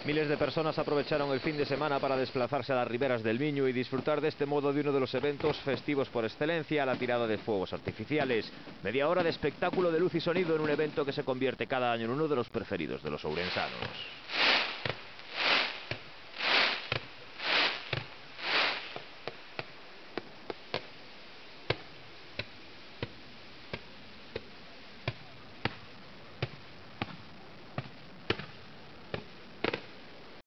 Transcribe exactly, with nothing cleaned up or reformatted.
Miles de personas aprovecharon el fin de semana para desplazarse a las riberas del Miño y disfrutar de este modo de uno de los eventos festivos por excelencia, la tirada de fuegos artificiales. Media hora de espectáculo de luz y sonido en un evento que se convierte cada año en uno de los preferidos de los ourensanos.